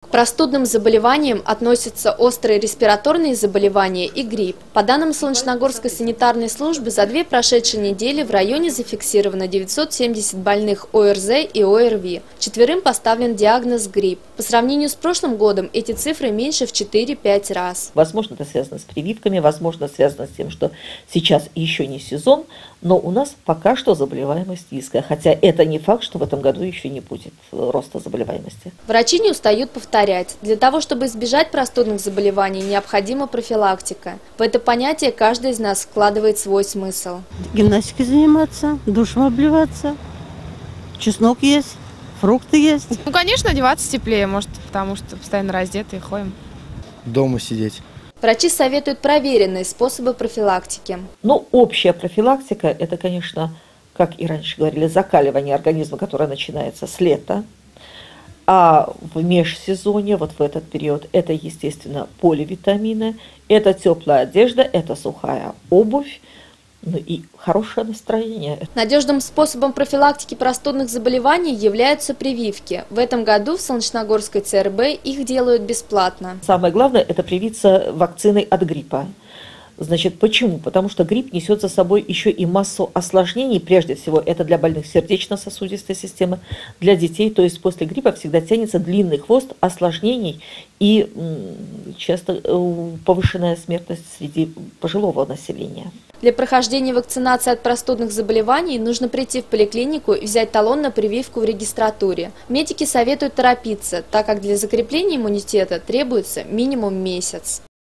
К простудным заболеваниям относятся острые респираторные заболевания и грипп. По данным Солнечногорской санитарной службы, за 2 прошедшие недели в районе зафиксировано 970 больных ОРЗ и ОРВИ. 4 поставлен диагноз грипп. По сравнению с прошлым годом эти цифры меньше в 4-5 раз. Возможно, это связано с прививками, возможно, связано с тем, что сейчас еще не сезон, но у нас пока что заболеваемость низкая. Хотя это не факт, что в этом году еще не будет роста заболеваемости. Врачи не устают повторять. Для того, чтобы избежать простудных заболеваний, необходима профилактика. В это понятие каждый из нас вкладывает свой смысл. Гимнастикой заниматься, душем обливаться, чеснок есть, фрукты есть. Ну, конечно, одеваться теплее, может, потому что постоянно раздетые ходим. Дома сидеть. Врачи советуют проверенные способы профилактики. Ну, общая профилактика – это, конечно, как и раньше говорили, закаливание организма, которое начинается с лета. А в межсезонье, вот в этот период, это, естественно, поливитамины, это теплая одежда, это сухая обувь, ну и хорошее настроение. Надежным способом профилактики простудных заболеваний являются прививки. В этом году в Солнечногорской ЦРБ их делают бесплатно. Самое главное – это привиться вакциной от гриппа. Значит, почему? Потому что грипп несет за собой еще и массу осложнений. Прежде всего, это для больных сердечно-сосудистой системы, для детей. То есть после гриппа всегда тянется длинный хвост осложнений и часто повышенная смертность среди пожилого населения. Для прохождения вакцинации от простудных заболеваний нужно прийти в поликлинику и взять талон на прививку в регистратуре. Медики советуют торопиться, так как для закрепления иммунитета требуется минимум месяц.